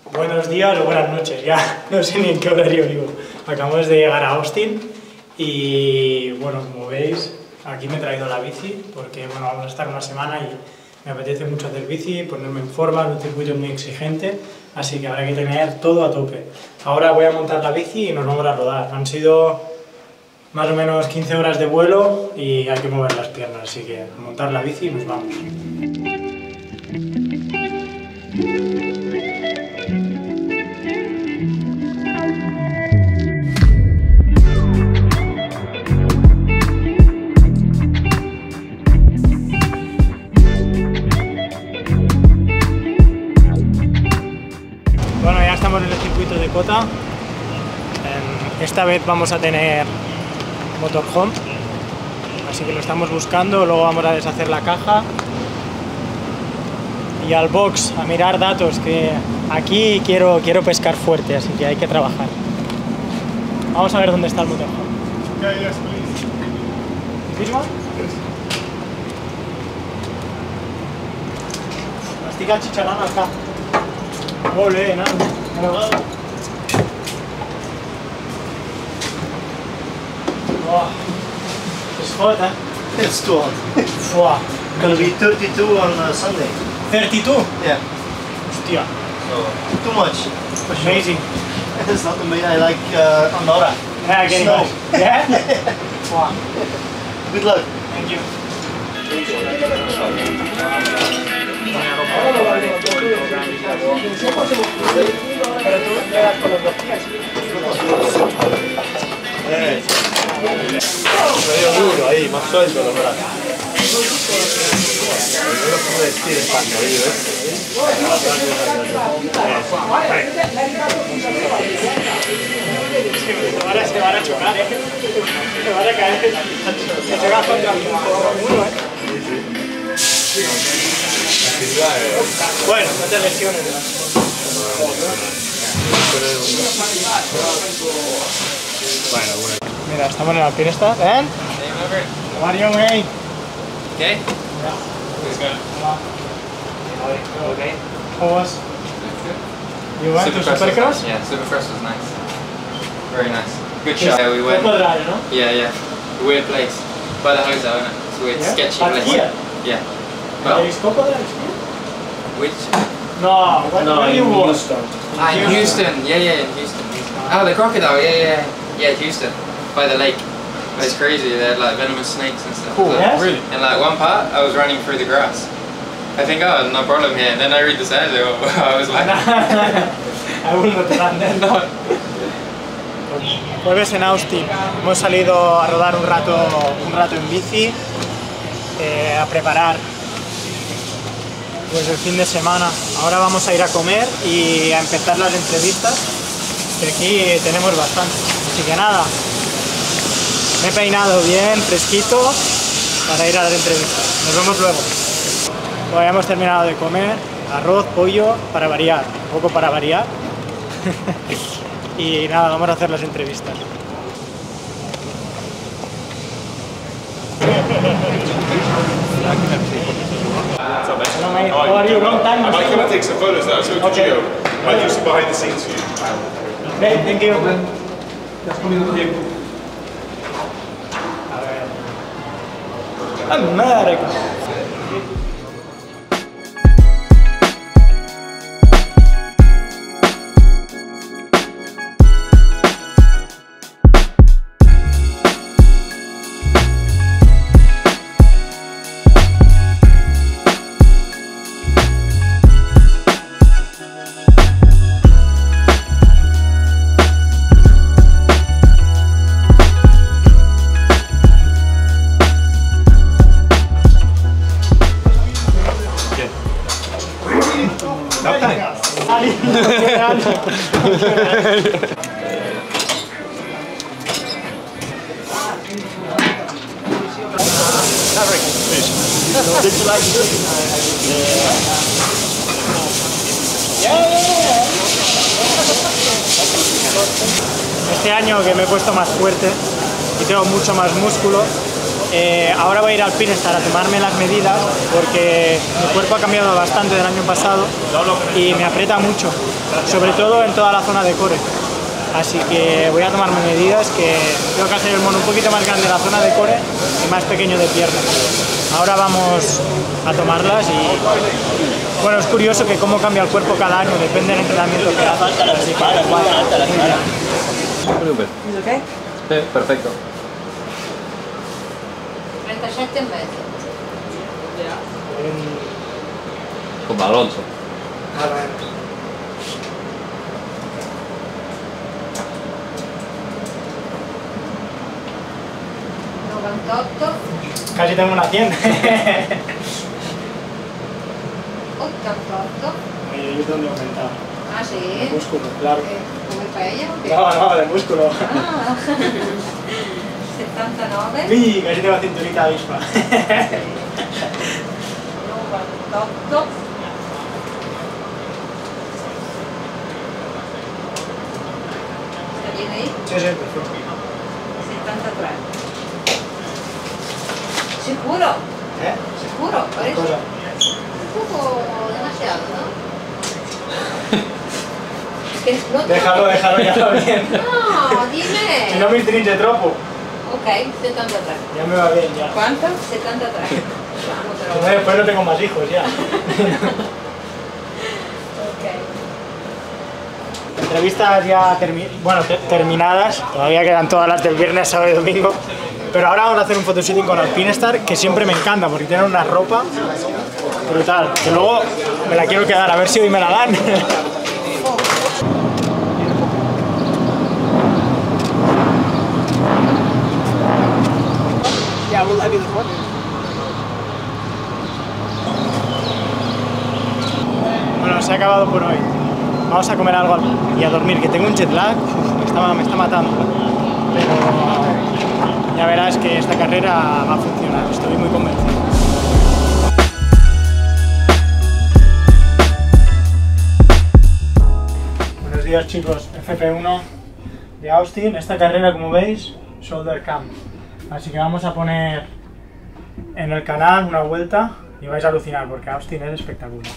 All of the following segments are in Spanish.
Buenos días o buenas noches, ya no sé ni en qué horario vivo. Acabamos de llegar a Austin y bueno, como veis, aquí me he traído la bici porque bueno, vamos a estar una semana y me apetece mucho hacer bici, ponerme en forma, es un circuito muy exigente, así que habrá que tener todo a tope. Ahora voy a montar la bici y nos vamos a rodar. Han sido más o menos 15 horas de vuelo y hay que mover las piernas, así que a montar la bici y nos vamos. Bueno, ya estamos en el circuito de Kota. Esta vez vamos a tener motorhome, así que lo estamos buscando. Luego vamos a deshacer la caja y al box a mirar datos, que aquí quiero pescar fuerte, así que hay que trabajar. Vamos a ver dónde está el motorhome. Yeah, yes, please. ¿This one? Yes. Estic enxitxarant el cap. Molt bé, nano. Oh, it's hot, eh? It's too hot. Wow. Gonna be 32 on Sunday. 32? Yeah. Hostia, So too much. For sure. amazing. It's not amazing. I like Andorra. Yeah, getting Snow. much. Yeah? Wow, Good luck. thank you. Medio duro ahí, más suelto los brazos. No lo puedo decir en pantalillo, Ahora se van a chocar, ¿eh? Se van a caer. Se choca contra el muro, ¿eh? Bueno, no te lesiones. Mira, estamos en el Alpinista. ¿Ven? How are you, mate? Okay. Yeah. Who's good? Okay. How was? You went to Supercross? Yeah, Supercross was nice. Very nice. Good shot. Yeah, we went. Copodrale, ¿no? Yeah. Weird place. By the house, isn't it? It's a weird, Yeah? sketchy But place. here? Yeah. There Well, is Copodrale here? which? No, where you were? In Houston. Yeah, in Houston. Oh, the crocodile. Yeah. Houston. By the lake. But it's crazy. They had like venomous snakes and stuff. Cool. Like, Yes? Really? And like one part, I was running through the grass. I think, oh, no problem here. And then I read the signs. I was like, I will not run then. no. Jueves en Austin. Hemos salido a rodar un rato en bici, a preparar pues el fin de semana. Ahora vamos a ir a comer y a empezar las entrevistas, que aquí tenemos bastante. Así que nada, me he peinado bien, fresquito, para ir a las entrevistas. Nos vemos luego. Bueno, ya hemos terminado de comer, arroz, pollo, para variar, un poco para variar. Y nada, vamos a hacer las entrevistas. Hello mate, how are you? Long time. I might come and take some photos now, so could you go? I might do some behind the scenes for you. Great, thank you. America. Did you like it? Este año que me he puesto más fuerte y tengo mucho más músculo, Ahora voy a ir al Pinestar a tomarme las medidas porque mi cuerpo ha cambiado bastante del año pasado y me aprieta mucho, sobre todo en toda la zona de core. Así que voy a tomarme medidas, que tengo que hacer el mono un poquito más grande de la zona de core y más pequeño de pierna. Ahora vamos a tomarlas y bueno, es curioso que cómo cambia el cuerpo cada año, depende del entrenamiento que hagas. Así que ¿Es ok? Sí, perfecto. 37 e mezzo. Con Alonso. Casi tengo una 100. 88. ¿Y dónde he aumentado? Ah, sì? El músculo, claro. Come pella? No, de músculo. Ah. 79. Uy, casi tengo cinturita avispa. 98. ¿Está bien ahí? Sí, sí, perfecto. 73. ¿Sicuro? ¿Eh? ¿Sicuro? ¿Qué Parece cosa? un poco demasiado, ¿no? Que no Déjalo, ya va bien. No, dime. Si no me stringe troppo. Ok, 73. Ya me va bien, ya. ¿Cuánto? 73. Vamos, Si no, después no tengo más hijos, ya. Ok. Entrevistas ya terminadas, todavía quedan todas las del viernes, sábado y domingo, pero ahora vamos a hacer un photoshooting con Alpinestar, que siempre me encanta porque tienen una ropa brutal, que luego me la quiero quedar, a ver si hoy me la dan. Bueno, se ha acabado por hoy. Vamos a comer algo y a dormir, que tengo un jet lag, me está matando. Pero ya verás que esta carrera va a funcionar, estoy muy convencido. Buenos días chicos, FP1 de Austin. Esta carrera, como veis, shoulder cam. Así que vamos a poner en el canal una vuelta y vais a alucinar porque Austin es espectacular.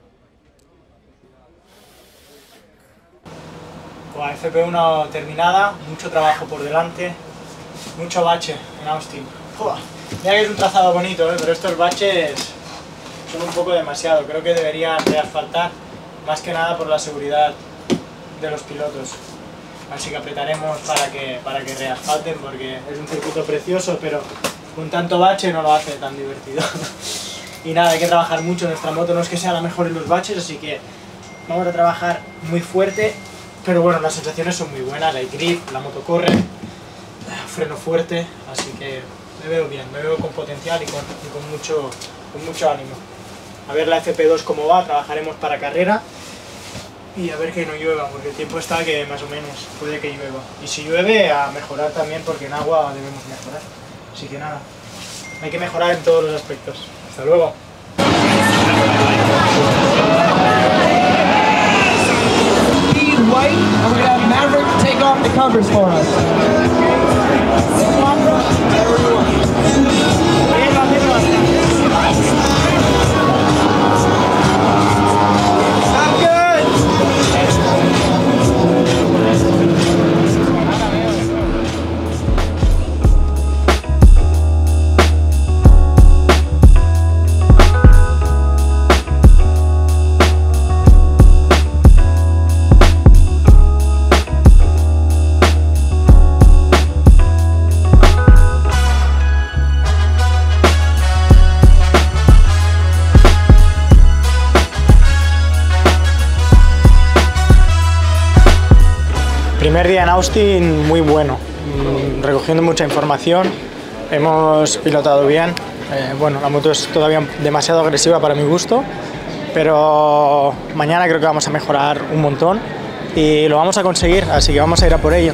FP1 terminada, mucho trabajo por delante, mucho bache en Austin. Joder, mira que es un trazado bonito, pero estos baches son un poco demasiado. Creo que deberían reasfaltar, más que nada por la seguridad de los pilotos. Así que apretaremos para que reasfalten, porque es un circuito precioso, pero con tanto bache no lo hace tan divertido. Y nada, hay que trabajar mucho. Nuestra moto no es que sea la mejor en los baches, así que vamos a trabajar muy fuerte. Pero bueno, las sensaciones son muy buenas, hay grip, la moto corre, freno fuerte, así que me veo bien, me veo con potencial y con mucho ánimo. A ver la FP2 cómo va, trabajaremos para carrera y a ver que no llueva, porque el tiempo está que más o menos puede que llueva. Y si llueve, a mejorar también, porque en agua debemos mejorar. Así que nada, hay que mejorar en todos los aspectos. Hasta luego. White, and we're going to have Maverick take off the covers for us. I'm good! Primer día en Austin muy bueno, recogiendo mucha información, hemos pilotado bien, bueno, la moto es todavía demasiado agresiva para mi gusto, pero mañana creo que vamos a mejorar un montón y lo vamos a conseguir, así que vamos a ir a por ello.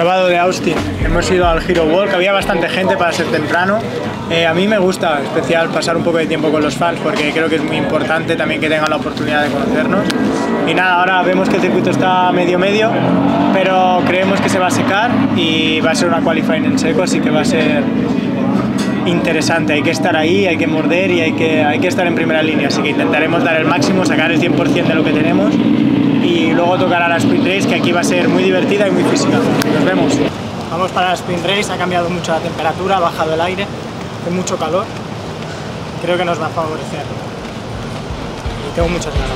Sábado de Austin, hemos ido al Hero Walk, había bastante gente para ser temprano. A mí me gusta, en especial, pasar un poco de tiempo con los fans porque creo que es muy importante también que tengan la oportunidad de conocernos. Y nada, ahora vemos que el circuito está medio, pero creemos que se va a secar y va a ser una qualifying en seco, así que va a ser interesante. Hay que estar ahí, hay que morder y hay que estar en primera línea, así que intentaremos dar el máximo, sacar el 100% de lo que tenemos y luego tocar a la sprint race, que aquí va a ser muy divertida y muy física. Nos vemos. Vamos para la sprint race, ha cambiado mucho la temperatura, ha bajado el aire, hace mucho calor, creo que nos va a favorecer y tengo muchas ganas.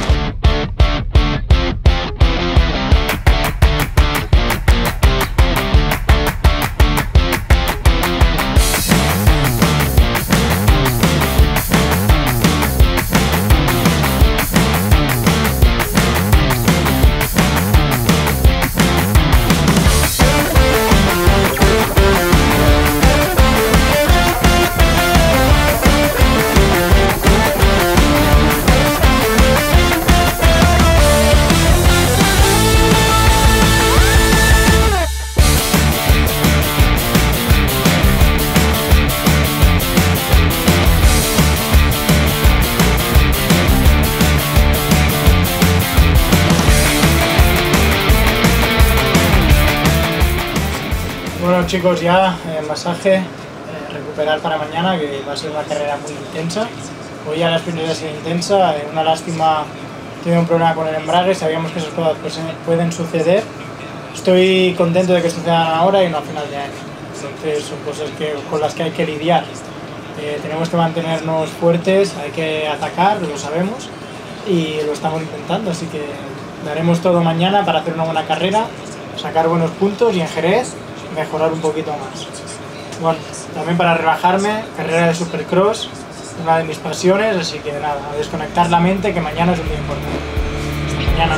Bueno chicos, ya masaje, recuperar para mañana, que va a ser una carrera muy intensa. Hoy ya la sprint va a ser intensa, una lástima, tuve un problema con el embrague, sabíamos que esas cosas pueden suceder. Estoy contento de que sucedan ahora y no a final de año, entonces son cosas con las que hay que lidiar. Tenemos que mantenernos fuertes, hay que atacar, lo sabemos y lo estamos intentando, así que daremos todo mañana para hacer una buena carrera, sacar buenos puntos y en Jerez mejorar un poquito más. Bueno, también para relajarme, carrera de Supercross, una de mis pasiones, así que nada, a desconectar la mente, que mañana es un día importante. Hasta mañana.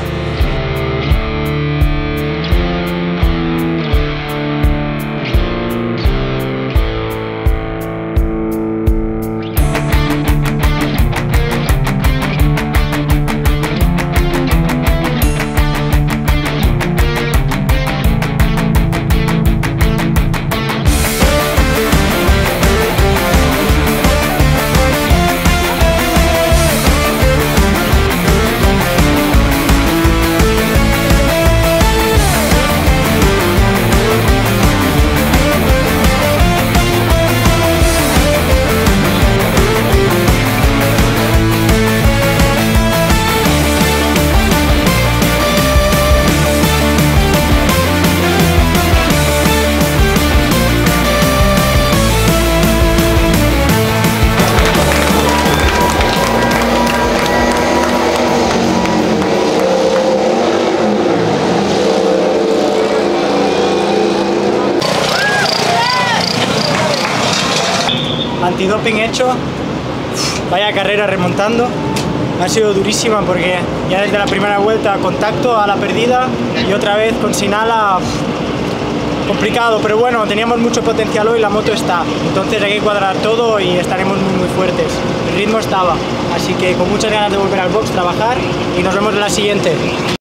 Antidoping hecho, vaya carrera remontando, ha sido durísima porque ya desde la primera vuelta contacto a la perdida y otra vez con Sinala, complicado, pero bueno, teníamos mucho potencial hoy, la moto está, entonces hay que cuadrar todo y estaremos muy fuertes, el ritmo estaba, así que con muchas ganas de volver al box, trabajar y nos vemos en la siguiente.